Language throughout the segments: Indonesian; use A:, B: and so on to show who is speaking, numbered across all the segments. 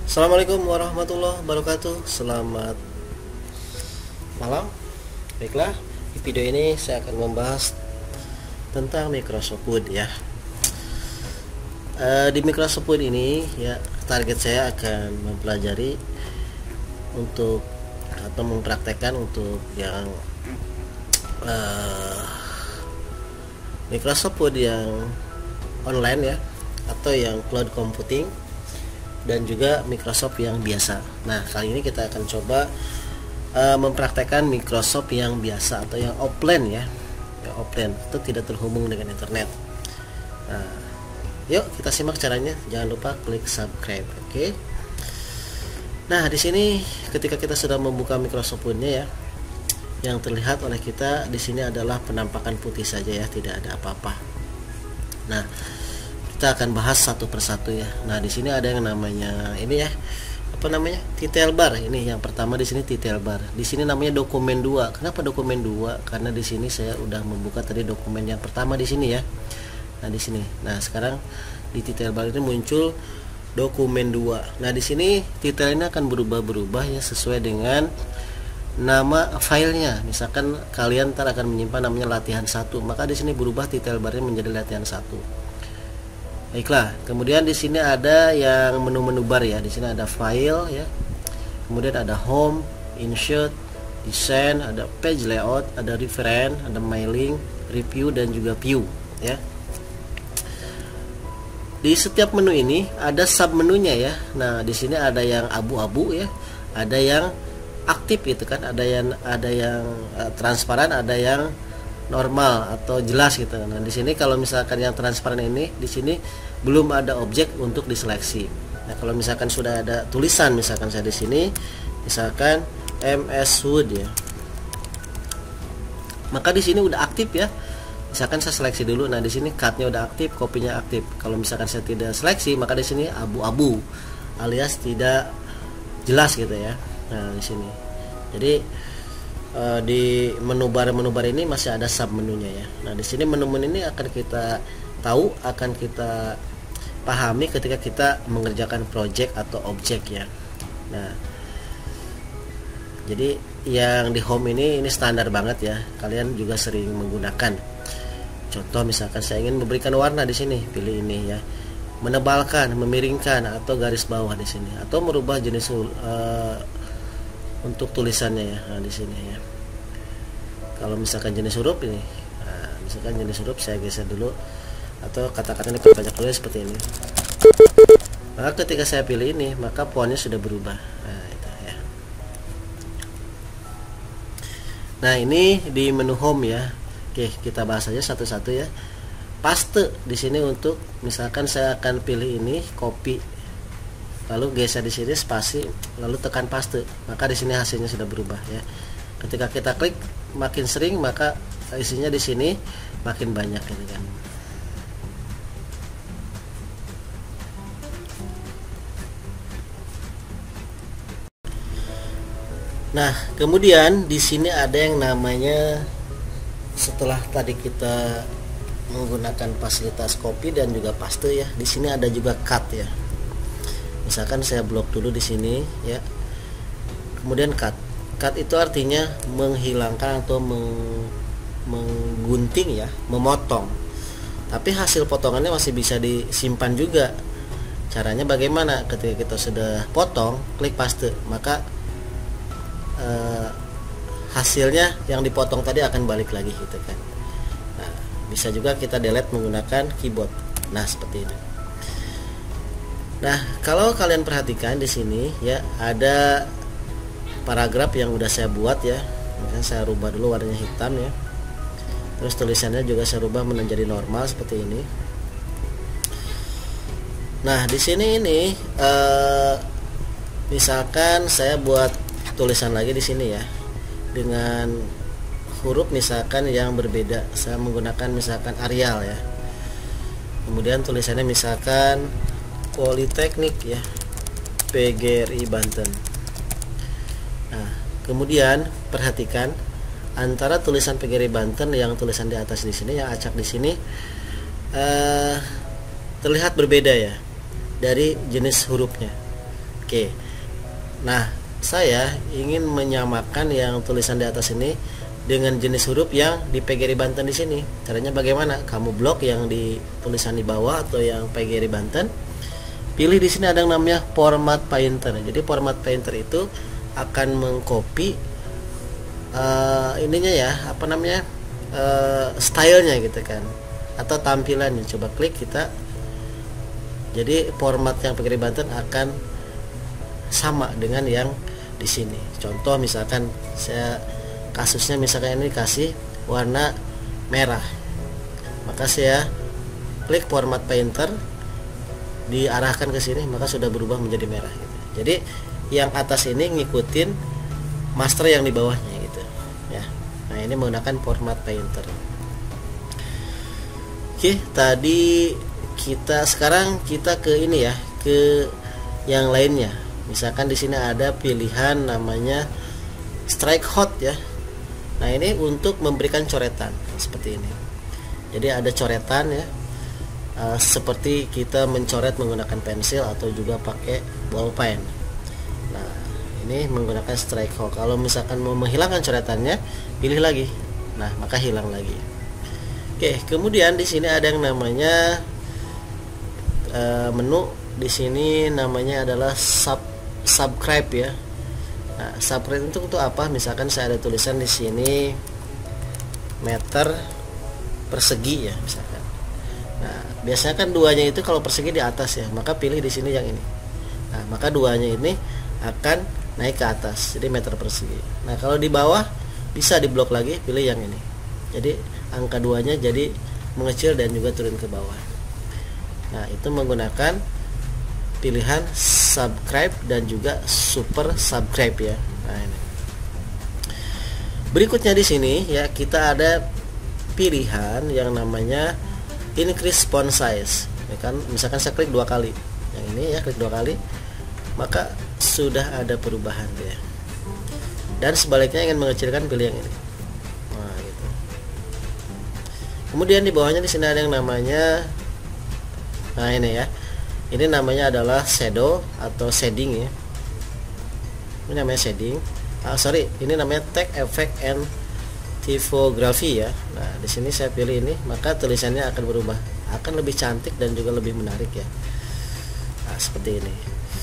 A: Assalamualaikum warahmatullahi wabarakatuh. Selamat malam. Baiklah, di video ini saya akan membahas tentang Microsoft Word ya. Di Microsoft Word ini ya, target saya akan mempelajari untuk atau mempraktekkan untuk yang Microsoft Word yang online ya, atau yang cloud computing, dan juga Microsoft yang biasa. Nah, kali ini kita akan coba mempraktekkan Microsoft yang biasa atau yang offline ya, yang offline itu tidak terhubung dengan internet. Nah, yuk kita simak caranya. Jangan lupa klik subscribe, oke? Nah, di sini ketika kita sudah membuka Microsoft Word-nya ya, yang terlihat oleh kita di sini adalah penampakan putih saja ya, tidak ada apa-apa. Nah, kita akan bahas satu persatu ya. Nah, di sini ada yang namanya ini ya, apa namanya, title bar. Ini yang pertama, di sini title bar. Di sini namanya dokumen 2. Kenapa dokumen 2? Karena di sini saya udah membuka tadi dokumen yang pertama di sini ya. Nah, di sini. Nah, sekarang di title bar ini muncul dokumen 2. Nah, di sini title ini akan berubah-berubah ya, sesuai dengan nama filenya. Misalkan kalian ntar akan menyimpan namanya latihan 1, maka di sini berubah title barnya menjadi latihan 1. Baiklah, kemudian di sini ada yang menu-menu bar ya. Di sini ada file ya. Kemudian ada home, insert, design, ada page layout, ada reference, ada mailing, review, dan juga view ya. Di setiap menu ini ada sub menunya ya. Nah, di sini ada yang abu-abu ya, ada yang aktif gitu kan, ada yang transparan, ada yang normal atau jelas gitu. Nah, di sini kalau misalkan yang transparan ini, di sini belum ada objek untuk diseleksi. Nah, kalau misalkan sudah ada tulisan, misalkan saya di sini, misalkan MS Word ya, maka di sini udah aktif ya. Misalkan saya seleksi dulu. Nah, di sini cutnya udah aktif, kopinya aktif. Kalau misalkan saya tidak seleksi, maka di sini abu-abu alias tidak jelas gitu ya. Nah, di sini. Jadi di menu bar ini masih ada sub menunya ya. Nah, di sini menu-menu ini akan kita tahu, akan kita pahami ketika kita mengerjakan project atau objek ya. Nah, jadi yang di home ini standar banget ya, kalian juga sering menggunakan. Contoh misalkan saya ingin memberikan warna, di sini pilih ini ya, menebalkan, memiringkan, atau garis bawah di sini, atau merubah jenis untuk tulisannya ya. Nah, di sini ya. Kalau misalkan jenis huruf ini, nah, misalkan jenis huruf saya geser dulu, atau kata-kata ini banyak tulis seperti ini. Maka ketika saya pilih ini, maka fontnya sudah berubah. Nah, itu ya. Nah, ini di menu home ya. Oke, kita bahas aja satu-satu ya. Paste di sini untuk misalkan saya akan pilih ini, copy, lalu geser di sini spasi, lalu tekan paste, maka di sini hasilnya sudah berubah ya. Ketika kita klik makin sering, maka isinya di sini makin banyak gitu kan. Nah, kemudian di sini ada yang namanya, setelah tadi kita menggunakan fasilitas copy dan juga paste ya, di sini ada juga cut ya. Misalkan saya blok dulu di sini ya. Kemudian cut. Cut itu artinya menghilangkan atau menggunting ya, memotong. Tapi hasil potongannya masih bisa disimpan juga. Caranya bagaimana? Ketika kita sudah potong, klik paste, maka hasilnya yang dipotong tadi akan balik lagi gitu kan. Nah, bisa juga kita delete menggunakan keyboard. Nah, seperti ini. Nah, kalau kalian perhatikan di sini ya, ada paragraf yang udah saya buat ya. Misalnya saya rubah dulu warnanya hitam ya. Terus tulisannya juga saya rubah menjadi normal seperti ini. Nah, di sini ini misalkan saya buat tulisan lagi di sini ya, dengan huruf misalkan yang berbeda. Saya menggunakan misalkan Arial ya. Kemudian tulisannya misalkan Politeknik ya, PGRI Banten. Nah, kemudian perhatikan antara tulisan PGRI Banten yang tulisan di atas di sini, yang acak di sini, terlihat berbeda ya dari jenis hurufnya. Oke. Nah, saya ingin menyamakan yang tulisan di atas ini dengan jenis huruf yang di PGRI Banten di sini. Caranya bagaimana? Kamu blok yang di tulisan di bawah atau yang PGRI Banten. Pilih di sini ada yang namanya format painter. Jadi format painter itu akan mengcopy ininya ya, apa namanya? Stylenya gitu kan. Atau tampilannya. Coba klik kita. Jadi format yang PGRI Banten akan sama dengan yang di sini. Contoh misalkan kasusnya misalkan ini kasih warna merah, maka saya klik format painter, diarahkan ke sini, maka sudah berubah menjadi merah gitu. Jadi yang atas ini ngikutin master yang di bawahnya gitu ya. Nah, ini menggunakan format painter. Oke, tadi sekarang kita ke ini ya, ke yang lainnya. Misalkan di sini ada pilihan namanya strike hot ya. Nah, ini untuk memberikan coretan seperti ini. Jadi ada coretan ya, seperti kita mencoret menggunakan pensil atau juga pakai ballpen. Nah, ini menggunakan strike hot. Kalau misalkan mau menghilangkan coretannya, pilih lagi. Nah, maka hilang lagi. Oke, kemudian di sini ada yang namanya menu. Di sini namanya adalah subscribe ya. Nah, subscribe itu untuk apa? Misalkan saya ada tulisan di sini meter persegi ya misalkan. Nah, biasanya kan duanya itu kalau persegi di atas ya, maka pilih di sini yang ini. Nah, maka duanya ini akan naik ke atas, jadi meter persegi. Nah, kalau di bawah bisa diblok lagi, pilih yang ini. Jadi angka duanya jadi mengecil dan juga turun ke bawah. Nah, itu menggunakan pilihan subscribe dan juga super subscribe ya. Nah, ini. Berikutnya di sini ya, kita ada pilihan yang namanya increase font size. Ya kan, misalkan saya klik 2 kali. Yang ini ya, klik 2 kali, maka sudah ada perubahan ya. Dan sebaliknya ingin mengecilkan, pilih yang ini. Nah, gitu. Kemudian di bawahnya di sini ada yang namanya, nah ini ya. Ini namanya adalah shadow atau shading ya. Ini namanya shading. Ini namanya text effect and typography ya. Nah, di sini saya pilih ini, maka tulisannya akan berubah, akan lebih cantik dan juga lebih menarik ya. Nah, seperti ini.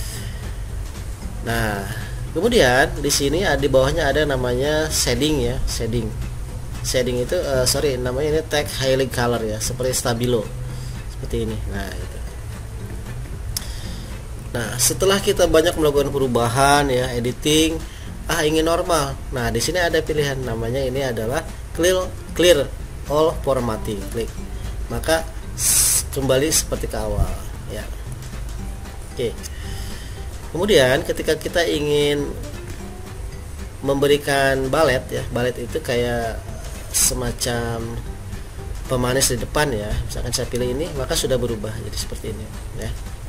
A: Nah, kemudian di sini di bawahnya ada namanya shading ya, shading. Shading itu namanya ini text highlight color ya, seperti stabilo. Seperti ini. Nah, itu. Nah, setelah kita banyak melakukan perubahan ya, editing, ingin normal. Nah, di sini ada pilihan namanya ini adalah clear all formatting. Klik. Maka kembali seperti ke awal ya. Oke. Kemudian ketika kita ingin memberikan balet ya, balet itu kayak semacam pemanis di depan ya. Misalkan saya pilih ini, maka sudah berubah jadi seperti ini ya.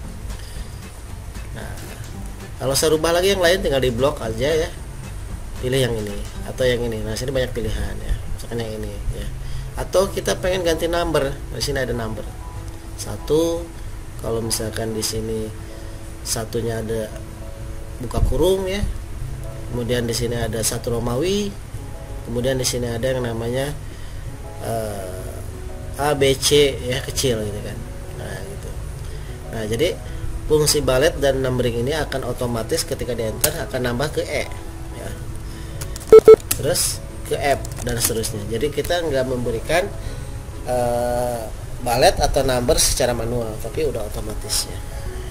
A: Nah, kalau saya rubah lagi yang lain tinggal di blok aja ya. Pilih yang ini atau yang ini. Nah, sini banyak pilihan ya. Misalkan yang ini ya. Atau kita pengen ganti number. Di sini ada number. 1, kalau misalkan di sini satunya ada buka kurung ya. Kemudian di sini ada 1 Romawi. Kemudian di sini ada yang namanya A, B, C ya, kecil gitu kan. Nah, gitu. Nah, jadi fungsi balet dan numbering ini akan otomatis ketika di enter akan nambah ke E ya. Terus ke F dan seterusnya. Jadi kita nggak memberikan balet atau number secara manual, tapi udah otomatis ya.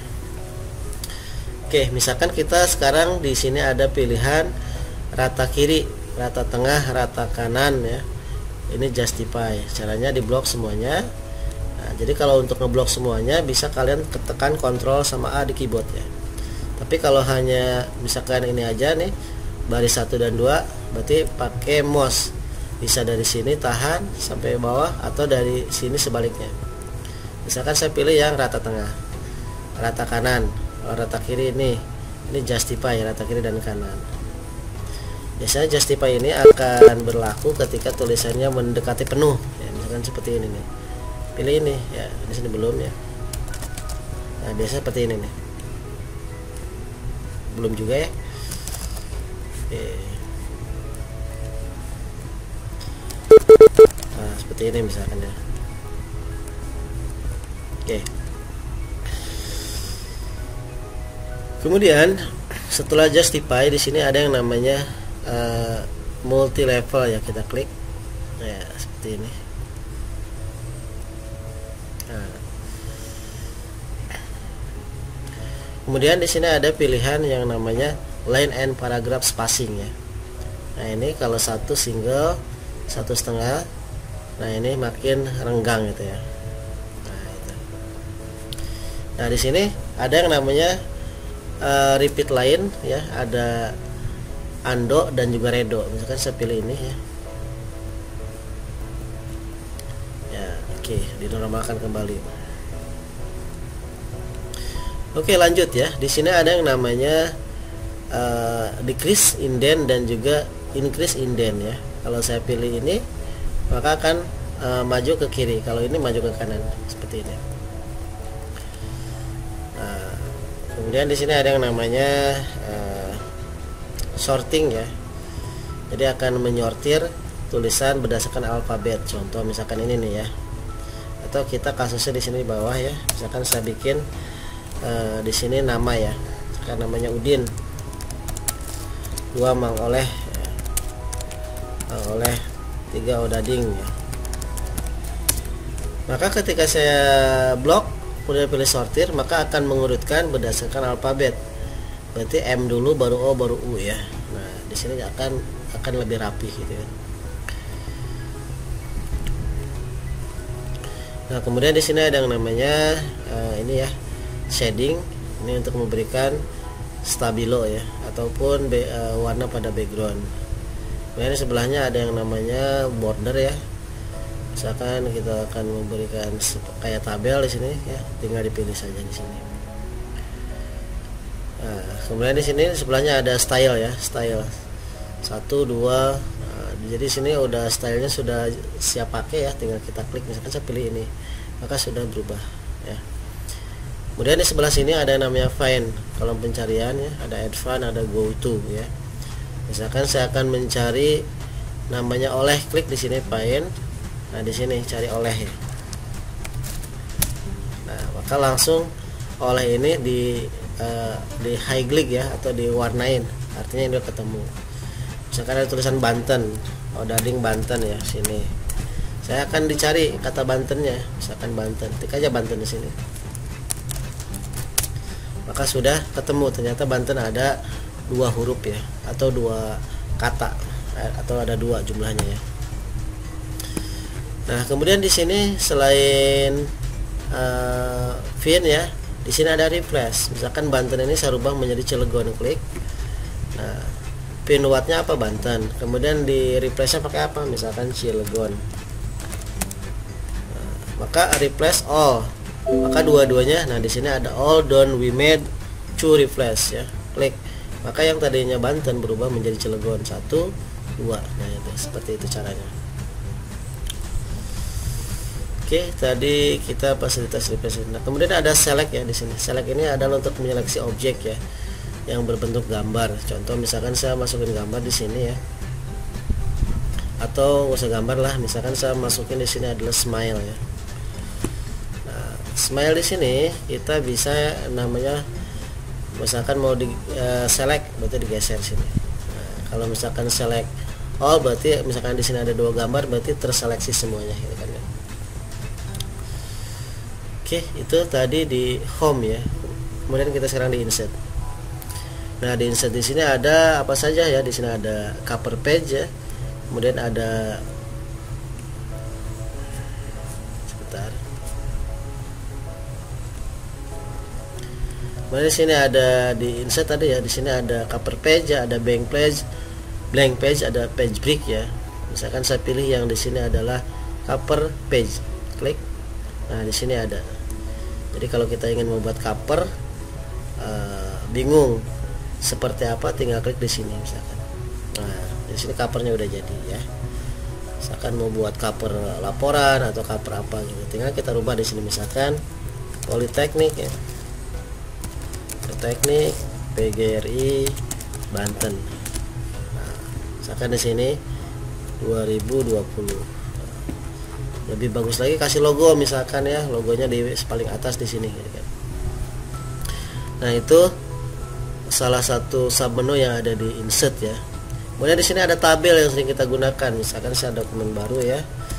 A: Oke, misalkan kita sekarang di sini ada pilihan rata kiri, rata tengah, rata kanan ya. Ini justify. Caranya diblok semuanya. Nah, jadi kalau untuk ngeblok semuanya bisa kalian tekan Ctrl sama A di keyboard ya. Tapi kalau hanya misalkan ini aja nih, baris 1 dan 2, berarti pakai mouse. Bisa dari sini tahan sampai bawah atau dari sini sebaliknya. Misalkan saya pilih yang rata tengah, rata kanan. Kalau rata kiri ini justify, rata kiri dan kanan. Biasanya justify ini akan berlaku ketika tulisannya mendekati penuh ya, misalkan seperti ini nih. Pilih ini ya, di sini belum ya. Nah, biasanya seperti ini nih. belum juga ya. Oke. Nah, seperti ini misalkan ya. Oke. Kemudian setelah justify, di sini ada yang namanya multi level ya, kita klik. Ya, seperti ini. Nah. Kemudian di sini ada pilihan yang namanya line and paragraph spacing ya. Nah, ini kalau satu single, 1,5. Nah, ini makin renggang gitu ya. Nah, itu. Nah, di sini ada yang namanya repeat line ya, ada undo dan juga redo. Misalkan saya pilih ini ya. Ya, oke, dinormalkan kembali. Oke, lanjut ya. Di sini ada yang namanya decrease indent dan juga increase indent ya. Kalau saya pilih ini, maka akan maju ke kiri. Kalau ini maju ke kanan seperti ini. Nah, kemudian di sini ada yang namanya sorting ya. Jadi akan menyortir tulisan berdasarkan alfabet. Contoh misalkan ini nih ya. Atau kita kasusnya di sini di bawah ya. Misalkan saya bikin di sini nama ya, kan namanya Udin, 2 Mang Oleh ya. Mang Oleh, 3 Odading ya. Maka ketika saya blok kemudian pilih sortir, maka akan mengurutkan berdasarkan alfabet. Berarti M dulu, baru O, baru U ya. Nah, di sini akan lebih rapi gitu ya. Nah, kemudian di sini ada yang namanya ini ya, shading. Ini untuk memberikan stabilo ya, ataupun warna pada background. Kemudian di sebelahnya ada yang namanya border ya. Misalkan kita akan memberikan kayak tabel di sini ya, tinggal dipilih saja di sini. Nah, kemudian di sini sebelahnya ada style ya, style 1, 2. Nah, jadi sini udah stylenya sudah siap pakai ya, tinggal kita klik. Misalkan saya pilih ini, maka sudah berubah ya. Kemudian di sebelah sini ada yang namanya find, kolom pencarian ya, ada add find, ada go to ya. Misalkan saya akan mencari namanya Oleh, klik di sini find. Nah, di sini cari Oleh ya. Nah, maka langsung Oleh ini di highlight ya, atau diwarnain, artinya ini udah ketemu. Misalkan ada tulisan Banten, Odading Banten ya, sini. Saya akan dicari kata Bantennya, misalkan Banten, tik aja Banten di sini. Maka sudah ketemu, ternyata Banten ada 2 huruf ya, atau 2 kata, atau ada 2 jumlahnya ya. Nah, kemudian di sini selain find ya, di sini ada refresh. Misalkan Banten ini saya rubah menjadi Cilegon, klik. Nah, pin wattnya apa, Banten. Kemudian di replace-nya pakai apa, misalkan Cilegon. Nah, maka replace all, maka dua-duanya. Nah, di sini ada all done we made to replace ya, klik. Maka yang tadinya Banten berubah menjadi Cilegon, 1, 2. Nah, itu seperti itu caranya. Oke, tadi kita fasilitas replace. Nah, kemudian ada select ya di sini. Select ini adalah untuk menyeleksi objek ya, yang berbentuk gambar. Contoh misalkan saya masukin gambar di sini ya, atau nggak usah gambar lah, misalkan saya masukin di sini adalah smile ya. Nah, smile di sini kita bisa namanya, misalkan mau di select, berarti digeser sini. Nah, kalau misalkan select all, berarti misalkan di sini ada 2 gambar, berarti terseleksi semuanya gitu kan ya. Oke, itu tadi di home ya. Kemudian kita sekarang di insert. Nah, di insert di sini ada apa saja ya? Di sini ada cover page ya. Kemudian ada, sebentar. Kemudian di sini ada di insert tadi ya. Di sini ada cover page ya, ada blank page, ada page break ya. Misalkan saya pilih yang di sini adalah cover page, klik. Nah, di sini ada. Jadi kalau kita ingin membuat cover, bingung seperti apa, tinggal klik di sini misalkan. Nah, di sini covernya udah jadi ya. Misalkan mau buat cover laporan atau cover apa gitu, tinggal kita rubah di sini, misalkan Politeknik ya. Politeknik, PGRI Banten. Nah, misalkan di sini 2020. Lebih bagus lagi kasih logo, misalkan ya, logonya di paling atas di sini gitu kan. Nah, itu salah satu submenu yang ada di insert ya. Kemudian di sini ada tabel yang sering kita gunakan. Misalkan saya dokumen baru ya.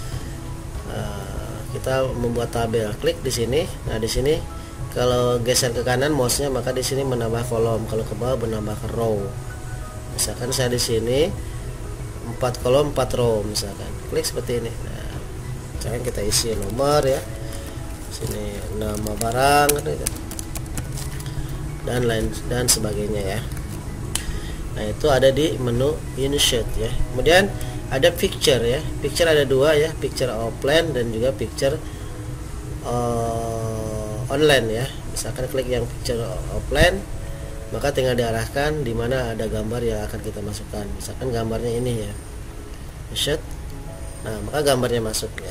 A: Kita membuat tabel, klik di sini. Nah, di sini kalau geser ke kanan mouse-nya, maka di sini menambah kolom, kalau ke bawah menambah ke row. Misalkan saya di sini 4 kolom 4 row misalkan. Klik seperti ini. Nah, misalkan kita isi nomor ya. Sini nama barang gitu. Dan lain dan sebagainya ya. Nah, itu ada di menu insert ya. Kemudian ada picture ya. Picture ada dua ya, picture offline dan juga picture online ya. Misalkan klik yang picture offline, maka tinggal diarahkan di mana ada gambar yang akan kita masukkan. Misalkan gambarnya ini ya, insert. Nah, maka gambarnya masuk ya.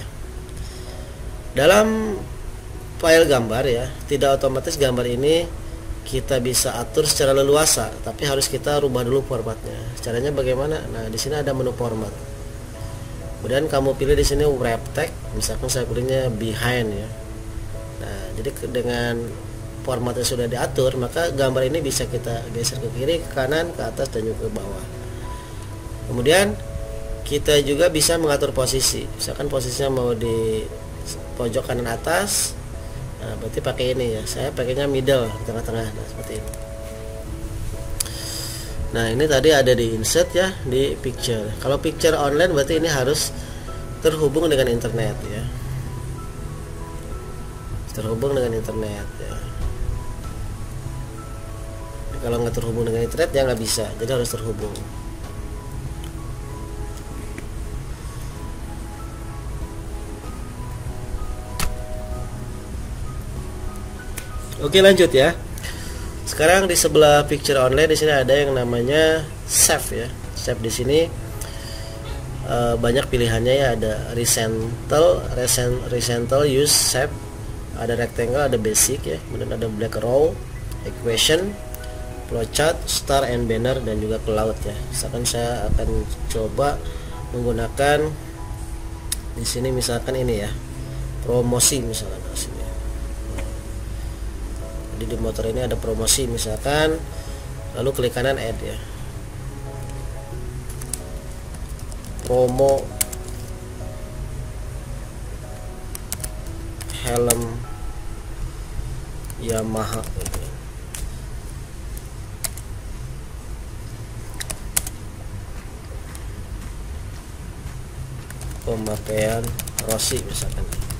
A: Dalam file gambar ya, tidak otomatis gambar ini kita bisa atur secara leluasa, tapi harus kita rubah dulu formatnya. Caranya bagaimana? Nah, di sini ada menu format. Kemudian kamu pilih di sini wrap text, misalkan saya pilihnya behind ya. Nah, jadi dengan formatnya sudah diatur, maka gambar ini bisa kita geser ke kiri, ke kanan, ke atas dan juga ke bawah. Kemudian kita juga bisa mengatur posisi. Misalkan posisinya mau di pojok kanan atas. Nah, berarti pakai ini ya. Saya pakainya middle, tengah-tengah. Nah, seperti ini. Nah, ini tadi ada di insert ya, di picture. Kalau picture online berarti ini harus terhubung dengan internet ya. Terhubung dengan internet ya. Kalau nggak terhubung dengan internet ya nggak bisa. Jadi harus terhubung. Oke, lanjut ya. Sekarang di sebelah picture online di sini ada yang namanya save ya. Save di sini banyak pilihannya ya. Ada rectangle, use, save, ada rectangle, ada basic ya. Kemudian ada black row, equation, flowchart, star and banner dan juga cloud ya. Misalkan saya akan coba menggunakan di sini misalkan ini ya. Promosi misalkan di sini. Jadi di motor ini ada promosi misalkan, lalu klik kanan add ya, promo helm Yamaha pemakaian Rossi misalkan.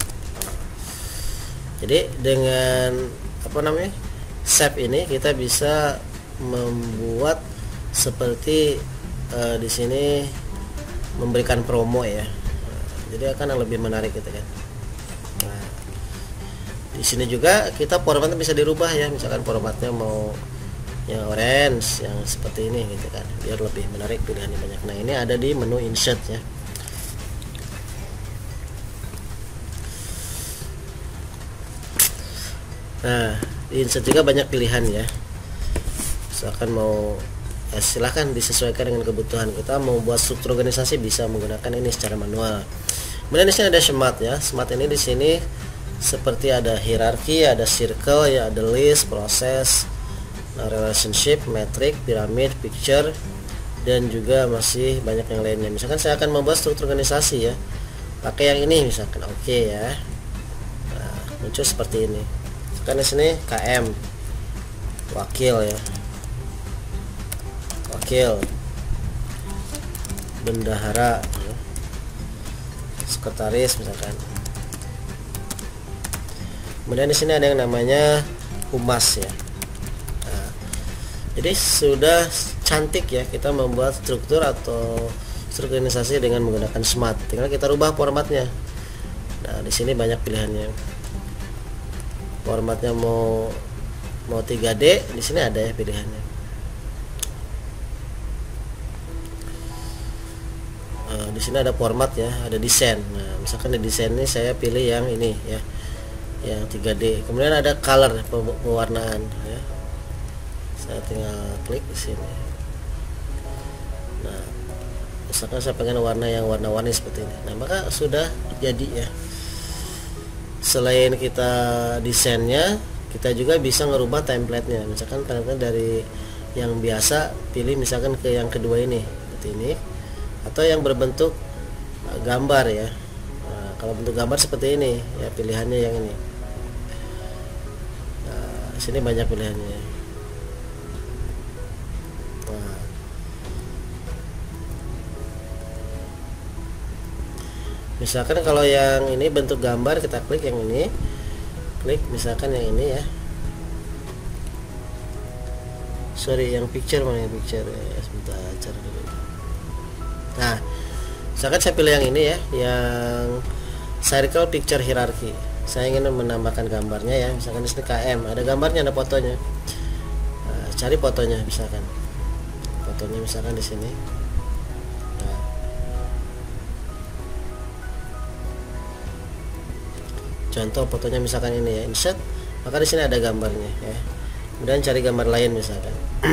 A: Jadi dengan save ini kita bisa membuat seperti di sini memberikan promo ya. Jadi akan lebih menarik gitu kan. Nah, di sini juga kita formatnya bisa dirubah ya. Misalkan formatnya mau yang orange, yang seperti ini gitu kan, biar lebih menarik, pilihannya banyak. Nah, ini ada di menu insert ya. Nah, di insert juga banyak pilihan ya. Misalkan mau silahkan disesuaikan dengan kebutuhan kita. Mau buat struktur organisasi bisa menggunakan ini secara manual. Kemudian di sini ada smart ya. Smart ini di sini seperti ada hierarki, ada circle ya, ada list, proses, relationship, metric, pyramid, picture dan juga masih banyak yang lainnya. Misalkan saya akan membuat struktur organisasi ya. Pakai yang ini misalkan. Oke ya. Nah, muncul seperti ini. Kan di sini KM wakil ya, wakil bendahara ya. Sekretaris misalkan. Kemudian di sini ada yang namanya humas ya. Nah, jadi sudah cantik ya kita membuat struktur atau struktur organisasi dengan menggunakan smart. Tinggal kita rubah formatnya. Nah, di sini banyak pilihannya. Formatnya mau 3D, di sini ada ya pilihannya. Di sini ada format ya, ada desain. Nah, misalkan di desain ini saya pilih yang ini ya, yang 3D. Kemudian ada color, pewarnaan ya. Saya tinggal klik di sini. Nah, misalkan saya pengen warna yang warna-warni seperti ini. Nah, maka sudah jadi ya. Selain kita desainnya, kita juga bisa ngerubah template-nya. Misalkan template dari yang biasa, pilih misalkan ke yang kedua ini, seperti ini, atau yang berbentuk gambar ya. Nah, kalau bentuk gambar seperti ini, ya pilihannya yang ini. Nah, sini banyak pilihannya. Nah, misalkan kalau yang ini bentuk gambar, kita klik yang ini, klik misalkan yang ini ya. Sorry, yang picture mana, yang picture ya, sebentar cari dulu. Nah, misalkan saya pilih yang ini ya, yang circle picture hierarchy. Saya ingin menambahkan gambarnya ya, misalkan di sini KM, ada gambarnya, ada fotonya. Nah, cari fotonya, misalkan fotonya misalkan di sini. Nah, contoh fotonya misalkan ini ya, insert, maka di sini ada gambarnya ya. Kemudian cari gambar lain misalkan.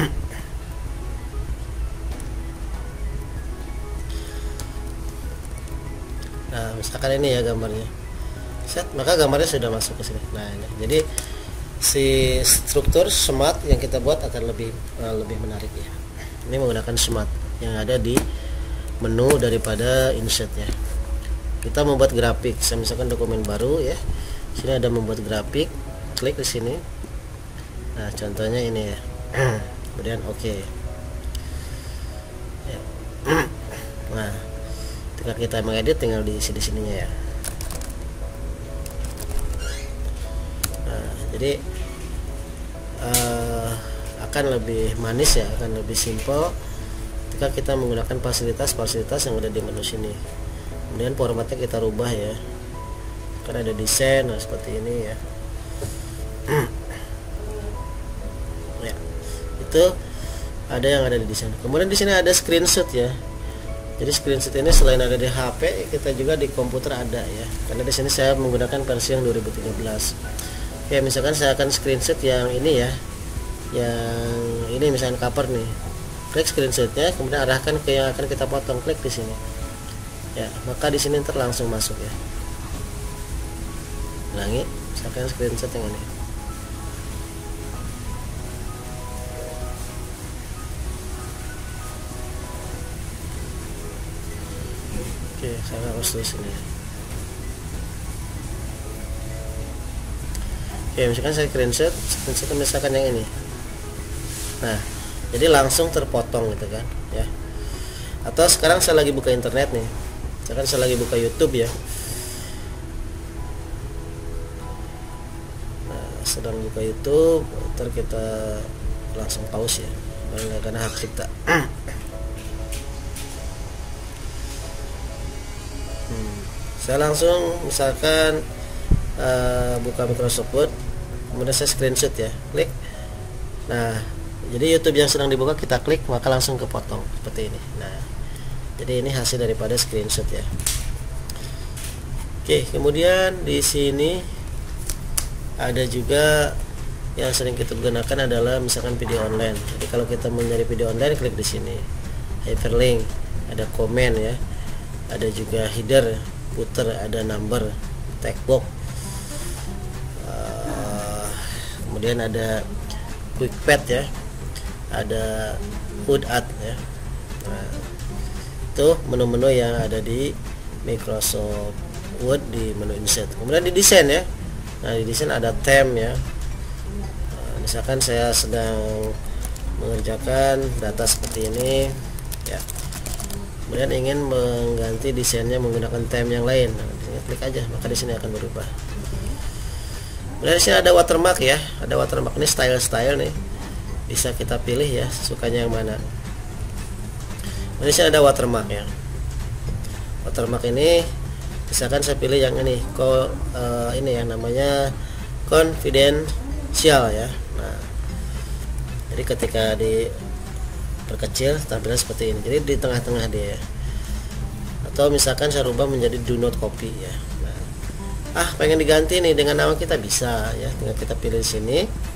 A: Nah, misalkan ini ya gambarnya. Set, maka gambarnya sudah masuk ke sini. Nah, ini. Jadi si struktur smart yang kita buat akan lebih menarik ya. Ini menggunakan smart yang ada di menu daripada insert ya. Kita membuat grafik. Saya misalkan dokumen baru ya. Sini ada membuat grafik. Klik di sini. Nah, contohnya ini ya. Kemudian oke. Ya. Nah, ketika kita mengedit tinggal diisi di sininya ya. Nah, jadi akan lebih manis ya, akan lebih simple ketika kita menggunakan fasilitas-fasilitas yang ada di menu sini. Kemudian formatnya kita rubah ya. Kan ada desain, nah seperti ini ya. Ya, itu ada yang ada di desain. Kemudian di sini ada screenshot ya. Jadi screenshot ini selain ada di HP, kita juga di komputer ada ya. Karena di sini saya menggunakan versi yang 2013. Oke, misalkan saya akan screenshot yang ini ya. Yang ini misalkan cover nih. Klik screenshotnya, kemudian arahkan ke yang akan kita potong. Klik di sini. Ya, maka di sini ntar langsung masuk ya. Ulangi, misalkan screenshot yang ini. Oke, saya hapus dulu sini. Oke, misalkan saya screenshot misalkan yang ini. Nah, jadi langsung terpotong gitu kan, ya. Atau sekarang saya lagi buka internet nih. Misalkan saya lagi buka YouTube ya. Nah, sedang buka YouTube, ntar kita langsung pause ya, karena hak cipta. Saya langsung misalkan buka Microsoft Word, kemudian saya screenshot ya, klik. Nah, jadi YouTube yang sedang dibuka kita klik, maka langsung kepotong seperti ini. Nah, jadi ini hasil daripada screenshot ya. Oke, kemudian di sini ada juga yang sering kita gunakan adalah misalkan video online. Jadi kalau kita mau nyari video online, klik di sini, hyperlink, ada komen ya, ada juga header, footer, ada number, tag box, kemudian ada quick pad ya, ada hood ad ya. Nah, itu menu-menu yang ada di Microsoft Word di menu insert. Kemudian di desain ya. Nah, di desain ada theme ya. Nah, misalkan saya sedang mengerjakan data seperti ini ya. Kemudian ingin mengganti desainnya menggunakan theme yang lain. Nah, klik aja, maka di sini akan berubah. Kemudian di sini ada watermark ya. Ada watermark, ini style nih. Bisa kita pilih ya, sukanya yang mana. Kemudian di sini ada watermark ya. Watermark ini misalkan saya pilih yang ini, ini yang namanya confidential ya. Nah, jadi ketika diperkecil tampilan seperti ini, jadi di tengah-tengah dia ya. Atau misalkan saya rubah menjadi do not copy ya. Nah, pengen diganti nih dengan nama kita, bisa ya, tinggal kita pilih di sini,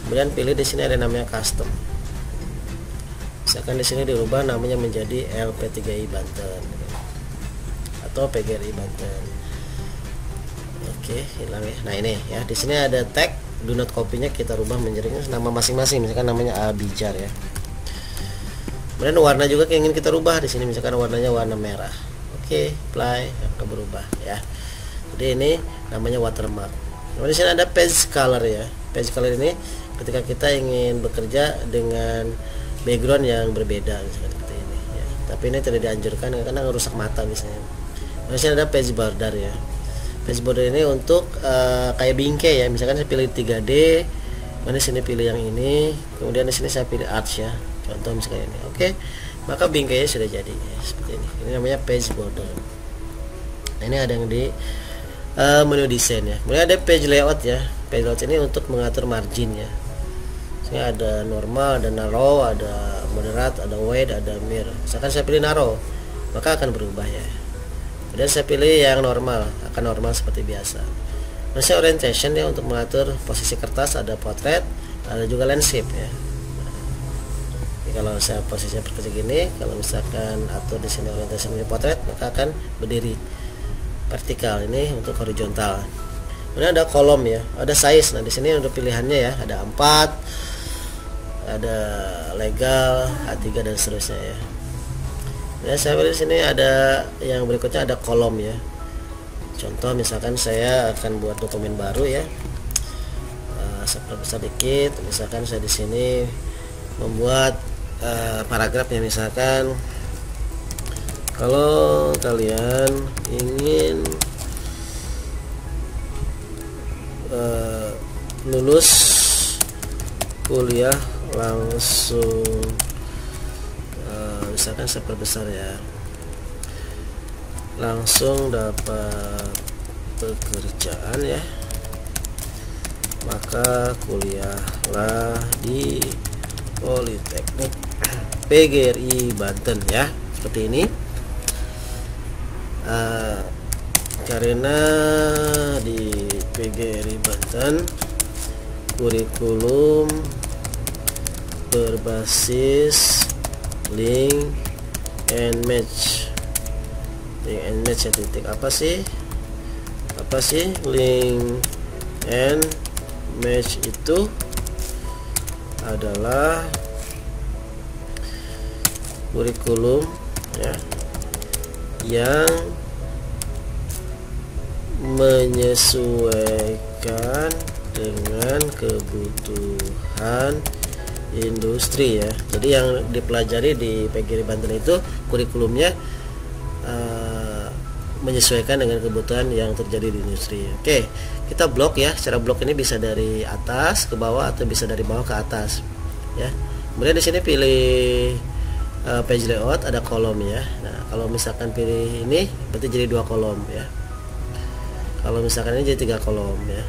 A: Kemudian pilih di sini ada namanya custom. Misalkan di sini dirubah namanya menjadi LP3I Banten atau PGRI Banten. Oke, hilang ya. Nah ini ya, di sini ada tag do not copy-nya kita rubah menjadi nama masing-masing, misalkan namanya Abijar ya. Kemudian warna juga ingin kita rubah di sini, misalkan warnanya warna merah. Oke, apply, akan berubah ya. Jadi ini namanya watermark. Kemudian di sini ada page color ya. Page color ini ketika kita ingin bekerja dengan background yang berbeda seperti ini ya. Tapi ini tidak dianjurkan karena merusak mata misalnya. Di sini ada page border ya. Page border ini untuk kayak bingkai ya. Misalkan saya pilih 3D, kemudian di sini pilih yang ini, kemudian di sini saya pilih arch ya. Contoh misalnya ini. Oke. Maka bingkainya sudah jadi ya, seperti ini. Ini namanya page border. Nah, ini ada yang di menu desain ya. Kemudian ada page layout ya. Page layout ini untuk mengatur margin ya. Ini ada normal, ada narrow, ada moderate, ada wide, ada mirror. Misalkan saya pilih narrow, maka akan berubah ya. Kemudian saya pilih yang normal, akan normal seperti biasa. Kemudian saya orientation ya, untuk mengatur posisi kertas, ada portrait, ada juga landscape ya. Jadi kalau saya posisinya seperti gini, kalau misalkan atur di sini orientation di portrait, maka akan berdiri vertikal. Ini untuk horizontal. Kemudian ada kolom ya, ada size. Nah di sini untuk pilihannya ya, ada 4, ada legal, A3 dan seterusnya ya. Ya saya pilih di sini ada yang berikutnya, ada kolom ya. Contoh misalkan saya akan buat dokumen baru ya. Saya perbesar dikit, misalkan saya di sini membuat paragraf ya, misalkan kalau kalian ingin lulus kuliah langsung, misalkan saya perbesar ya, langsung dapat pekerjaan ya, maka kuliahlah di Politeknik PGRI Banten ya, seperti ini. Karena di PGRI Banten kurikulum berbasis link and match. Link and match ya, titik apa sih link and match itu adalah kurikulum ya, yang menyesuaikan dengan kebutuhan industri ya. Jadi yang dipelajari di PGRI Banten itu kurikulumnya menyesuaikan dengan kebutuhan yang terjadi di industri. Oke, kita blok ya. Secara blok ini bisa dari atas ke bawah atau bisa dari bawah ke atas ya. Kemudian di sini pilih page layout, ada kolom ya. Nah kalau misalkan pilih ini berarti jadi 2 kolom ya. Kalau misalkan ini jadi 3 kolom ya.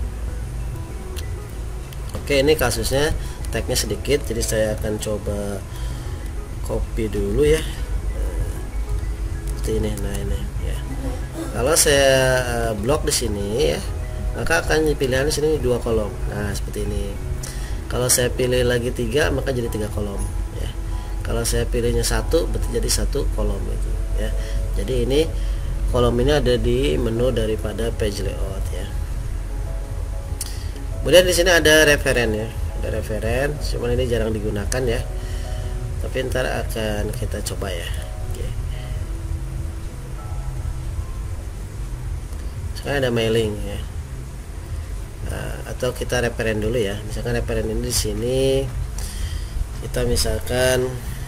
A: Oke, ini kasusnya tagnya sedikit, jadi saya akan coba copy dulu ya, seperti ini. Nah ini ya, kalau saya blok di sini ya, maka akan pilihan di sini 2 kolom. Nah seperti ini. Kalau saya pilih lagi 3, maka jadi 3 kolom ya. Kalau saya pilihnya 1, berarti jadi 1 kolom itu ya. Jadi ini kolom ini ada di menu daripada page layout ya. Kemudian di sini ada referen ya, ada referen, cuman ini jarang digunakan ya, tapi ntar akan kita coba ya. Oke. Sekarang ada mailing ya. Atau kita referen dulu ya. Misalkan referen ini di sini kita misalkan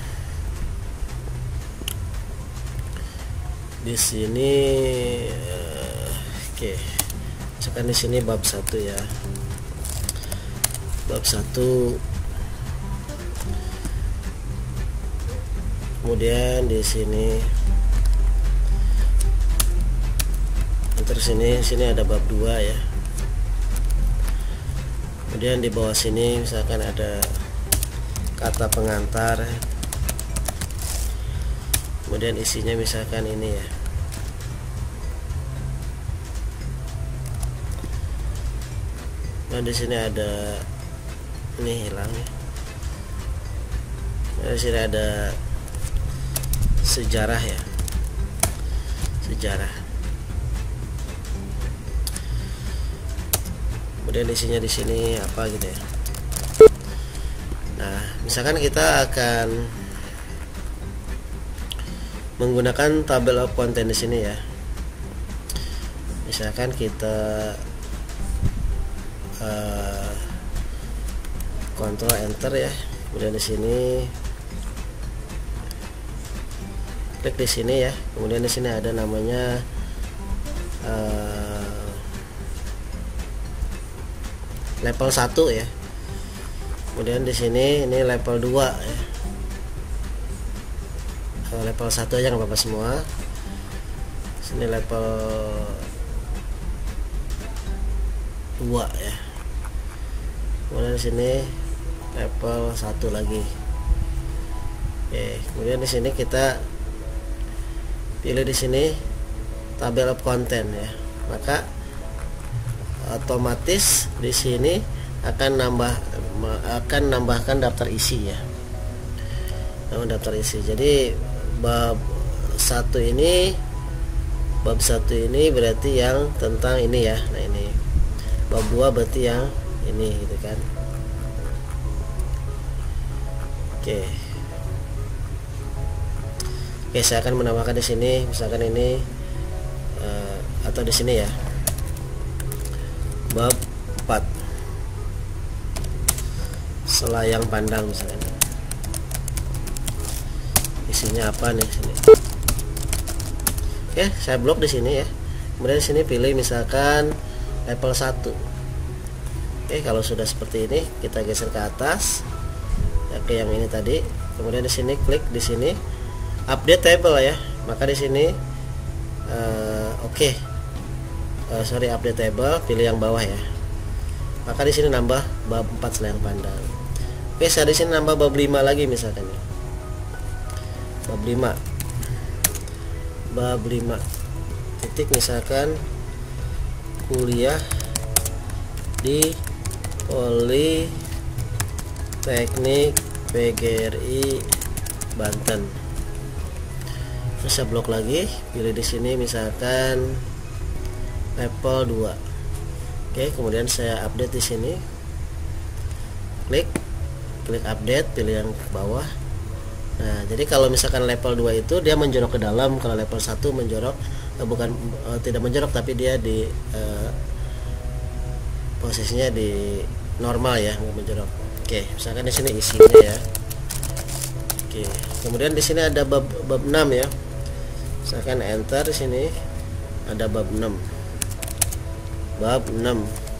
A: di sini, oke. Misalkan di sini bab 1 ya. Bab 1, kemudian di sini terus sini ada bab 2 ya. Kemudian di bawah sini misalkan ada kata pengantar, kemudian isinya misalkan ini ya. Dan di sini ada Ini hilang ya. Nah, di sini ada sejarah ya, sejarah. Kemudian isinya di sini apa gitu ya. Nah, misalkan kita akan menggunakan tabel of content di sini ya. Misalkan kita Ctrl Enter ya. Kemudian di sini klik di sini ya. Kemudian di sini ada namanya level 1 ya. Kemudian di sini ini level 2 ya. Level 1 aja nggak apa-apa semua. Sini level 2 ya. Kemudian di sini level 1 lagi. Oke, kemudian di sini kita pilih di sini tabel of content ya. Maka otomatis di sini akan nambahkan daftar isi ya. Daftar isi. Jadi bab 1 ini berarti yang tentang ini ya. Nah, ini. Bab 2 berarti yang ini gitu kan. Oke. Oke, saya akan menambahkan di sini misalkan ini atau di sini ya. Bab 4. Selayang pandang misalkan. Isinya apa nih sini? Oke, saya blok di sini ya. Kemudian di sini pilih misalkan level 1. Oke, kalau sudah seperti ini kita geser ke atas ya, ke yang ini tadi. Kemudian di sini klik di sini update table ya. Maka di sini update table, pilih yang bawah ya. Maka di sini nambah bab 4 selayang pandang. Oke, saya di sini nambah bab 5 lagi misalkan ya. Bab 5 titik misalkan kuliah di Politeknik PGRI Banten. Terus saya blok lagi, pilih di sini misalkan level 2. Oke, kemudian saya update di sini. Klik update, pilih yang ke bawah. Nah, jadi kalau misalkan level 2 itu dia menjorok ke dalam, kalau level 1 menjorok tidak menjorok tapi dia di posisinya di normal ya, nggak menjorok. Oke, misalkan di sini isinya ya. Oke, kemudian di sini ada bab 6 ya. Misalkan enter di sini ada bab 6. Bab 6.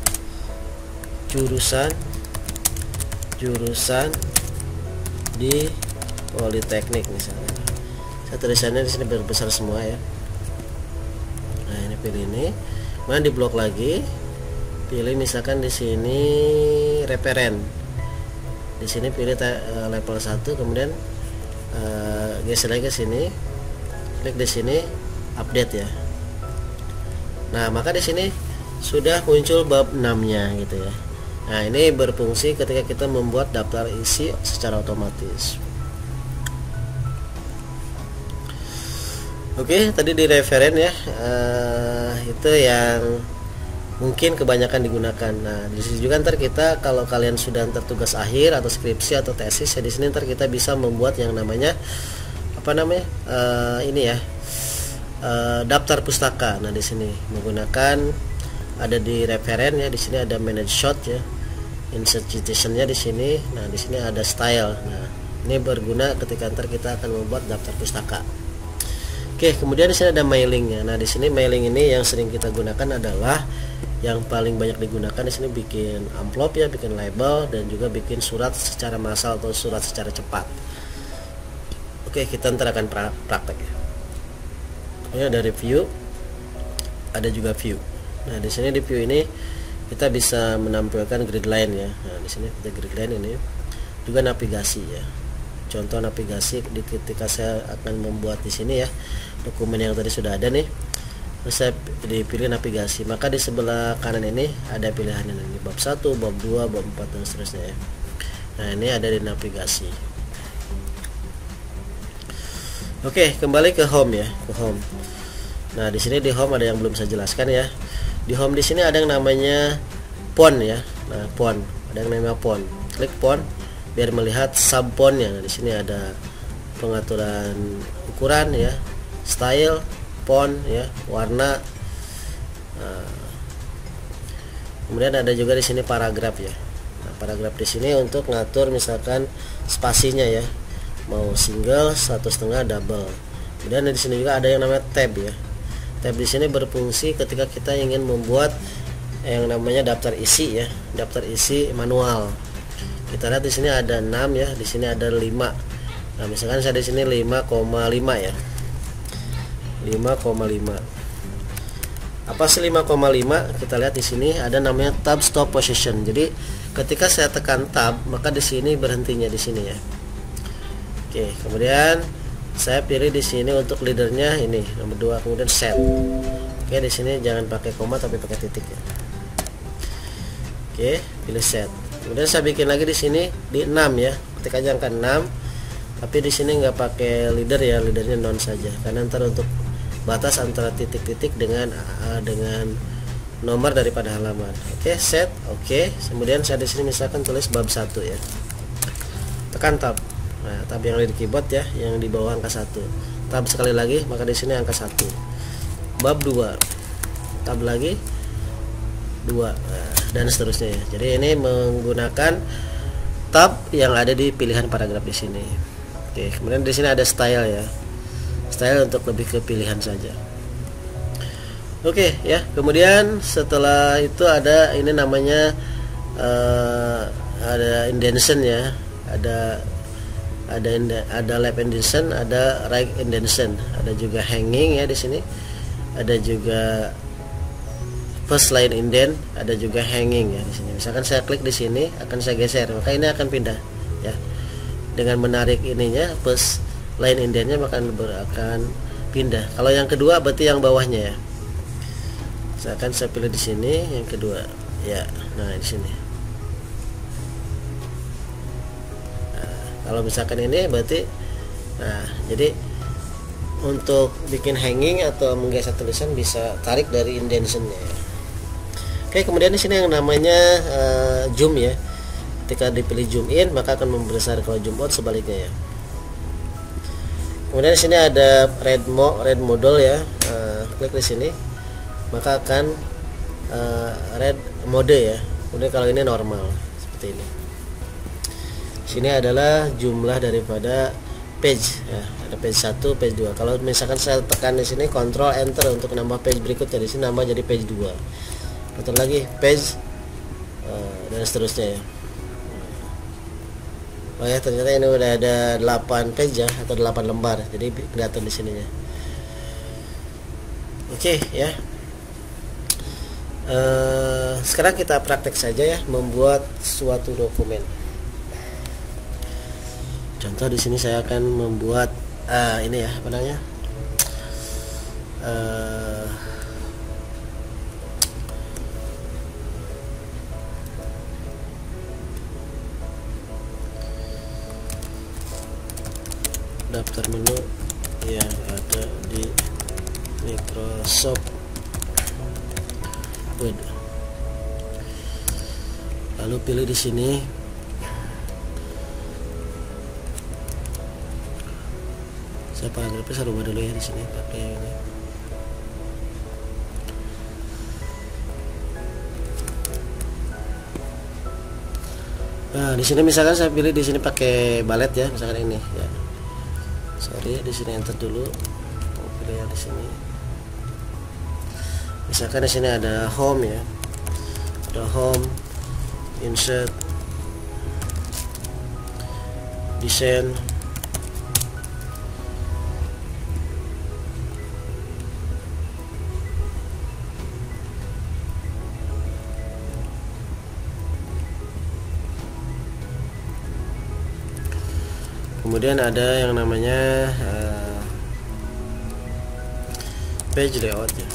A: Jurusan di Politeknik misalnya. Saya tulisannya di sini besar semua ya. Nah, ini pilih ini. Kemudian di blok lagi. Pilih misalkan di sini referen. Di sini pilih level 1, kemudian geser lagi ke sini. Klik di sini update ya. Nah, maka di sini sudah muncul bab 6-nya gitu ya. Nah, ini berfungsi ketika kita membuat daftar isi secara otomatis. Oke, tadi di referen ya. Itu yang mungkin kebanyakan digunakan. Nah, di sini juga ntar kita kalau kalian sudah tugas akhir atau skripsi atau tesis ya, di sini ntar kita bisa membuat yang namanya daftar pustaka. Nah, di sini menggunakan ada di referen ya, di sini ada manage shot ya, insert citation-nya di sini. Nah, di sini ada style. Nah, ini berguna ketika ntar kita akan membuat daftar pustaka. Oke, kemudian di sini ada mailingnya. Nah, di sini mailing ini yang sering kita gunakan adalah yang paling banyak digunakan di sini bikin amplop ya, bikin label, dan juga bikin surat secara massal atau surat secara cepat. Oke, kita ntar akan praktek ya. Ini ada review, ada juga view. Nah, di sini di view ini kita bisa menampilkan grid line ya. Nah, di sini kita grid line ini juga navigasi ya. Contoh navigasi ketika saya akan membuat di sini ya, dokumen yang tadi sudah ada nih. Terus saya dipilih navigasi, maka di sebelah kanan ini ada pilihan ini bab 1, bab 2, bab 4 dan seterusnya ya. Nah, ini ada di navigasi. Oke, kembali ke home ya, ke home. Nah, di sini di home ada yang belum saya jelaskan ya. Di home di sini ada yang namanya font ya. Nah, font, ada yang namanya font. Klik font biar melihat sub fontnya. Nah, di sini ada pengaturan ukuran ya, style, font ya, warna. Nah, kemudian ada juga di sini paragraf ya. Nah, paragraf di sini untuk ngatur misalkan spasinya ya, mau single, 1,5, double. Kemudian di sini juga ada yang namanya tab ya. Tab di sini berfungsi ketika kita ingin membuat yang namanya daftar isi ya, daftar isi manual. Kita lihat di sini ada 6 ya, di sini ada 5. Nah, misalkan saya di sini 5,5 ya. 5,5. Apa sih 5,5? Kita lihat di sini ada namanya tab stop position. Jadi ketika saya tekan tab, maka di sini berhentinya di sini ya. Oke, kemudian saya pilih di sini untuk leadernya ini nomor 2, kemudian set. Oke, di sini jangan pakai koma tapi pakai titik ya. Oke, pilih set. Kemudian saya bikin lagi di sini di 6 ya. Ketik aja angka 6. Tapi di sini nggak pakai leader ya, leadernya non saja. Karena ntar untuk batas antara titik-titik dengan nomor daripada halaman. Oke, set. Oke. Kemudian saya di sini misalkan tulis bab 1 ya. Tekan tab. Nah, tab yang ada di keyboard ya, yang di bawah angka 1. Tab sekali lagi, maka di sini angka 1. Bab 2. Tab lagi 2. Nah, dan seterusnya ya. Jadi ini menggunakan tab yang ada di pilihan paragraf di sini. Oke, kemudian di sini ada style ya. Style untuk lebih ke pilihan saja. Oke ya. Kemudian setelah itu ada ini namanya ada indentation ya. Ada left indentation, ada right indentation, ada juga hanging ya di sini. Ada juga first line indent, ada juga hanging ya di sini. Misalkan saya klik di sini, akan saya geser, maka ini akan pindah ya. Dengan menarik ininya first line indentnya akan pindah. Kalau yang kedua berarti yang bawahnya ya. Misalkan saya pilih di sini yang kedua ya. Nah, di sini. Kalau misalkan ini berarti, nah jadi untuk bikin hanging atau menggeser tulisan bisa tarik dari indentionnya ya. Oke, kemudian di sini yang namanya zoom ya. Ketika dipilih zoom in maka akan membesar, kalau zoom out sebaliknya ya. Kemudian di sini ada red model ya. Klik di sini maka akan red mode ya. Kemudian kalau ini normal seperti ini. Sini adalah jumlah daripada page ya. Ada page 1, page 2. Kalau misalkan saya tekan di sini Ctrl Enter untuk nambah page berikutnya, di sini nambah jadi page 2. Betul lagi page dan seterusnya ya. Oh ya, ternyata ini udah ada 8 page ya, atau 8 lembar. Jadi kelihatan di sininya. Oke ya. Sekarang kita praktek saja ya membuat suatu dokumen. Contoh di sini saya akan membuat ini ya, apa namanya? Daftar menu yang ada di Microsoft Word. Lalu pilih di sini saya paragrafnya saya rubah dulu ya, di sini pakai ini. Nah, di sini misalkan saya pilih di sini pakai balet ya, misalkan ini ya. Sorry, di sini enter dulu. Mau pilih yang di sini. Misalkan di sini ada home ya. Ada home, insert, desain. Kemudian ada yang namanya page layout ya.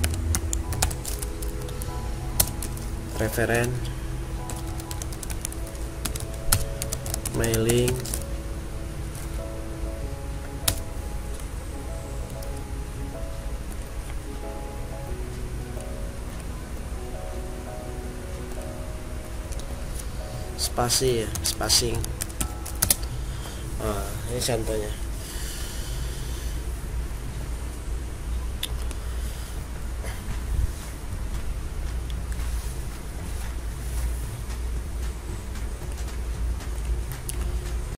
A: Referen. mailing, spasi ya, spacing. Nah, ini contohnya.